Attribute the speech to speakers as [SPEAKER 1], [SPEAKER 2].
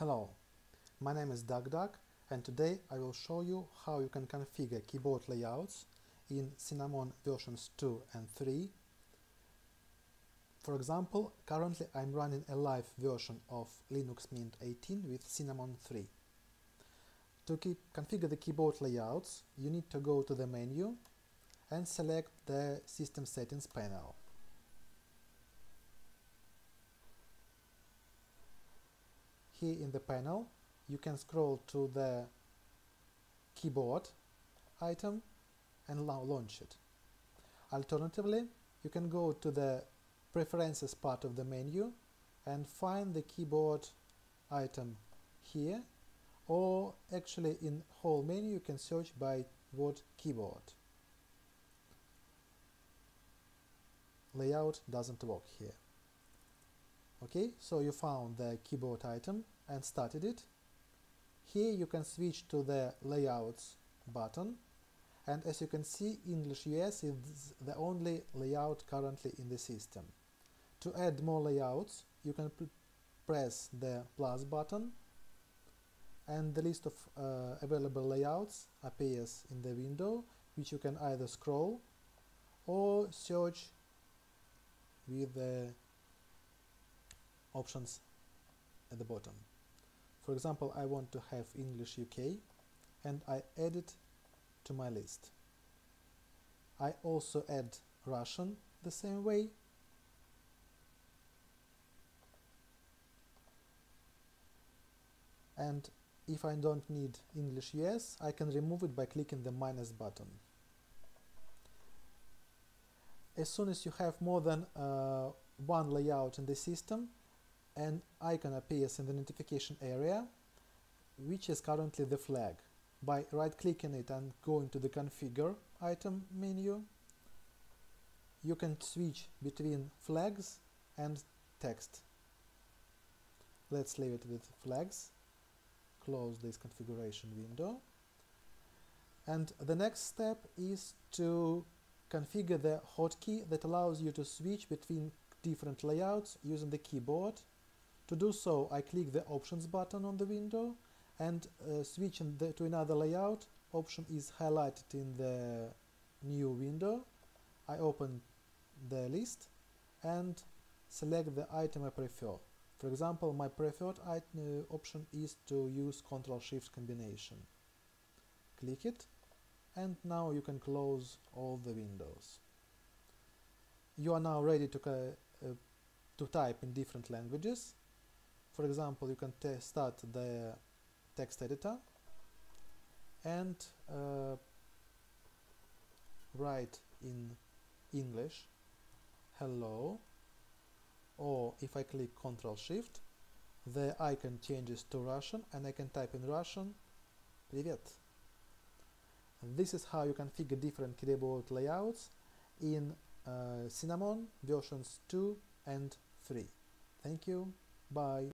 [SPEAKER 1] Hello, my name is DuckDuck, and today I will show you how you can configure keyboard layouts in Cinnamon versions 2 and 3. For example, currently I'm running a live version of Linux Mint 18 with Cinnamon 3. To configure the keyboard layouts, you need to go to the menu and select the System Settings panel. Here in the panel, you can scroll to the keyboard item and launch it. Alternatively, you can go to the Preferences part of the menu and find the keyboard item here, or actually in whole menu you can search by word keyboard. Layout doesn't work here. Okay, so you found the keyboard item and started it. Here you can switch to the Layouts button, and as you can see, English US is the only layout currently in the system. To add more layouts, you can press the plus button, and the list of available layouts appears in the window, which you can either scroll or search with the options at the bottom. For example, I want to have English UK, and I add it to my list. I also add Russian the same way. And if I don't need English US, I can remove it by clicking the minus button. As soon as you have more than one layout in the system, an icon appears in the notification area, which is currently the flag. By right-clicking it and going to the Configure item menu, you can switch between flags and text. Let's leave it with flags. Close this configuration window. And the next step is to configure the hotkey that allows you to switch between different layouts using the keyboard. To do so, I click the Options button on the window, and switching to another layout option is highlighted in the new window. I open the list and select the item I prefer. For example, my preferred option is to use Ctrl-Shift combination. Click it, and now you can close all the windows. You are now ready to type in different languages. For example, you can start the text editor and write in English, hello, or if I click Ctrl-Shift, the icon changes to Russian and I can type in Russian, Привет. This is how you configure different keyboard layouts in Cinnamon versions 2 and 3. Thank you, bye.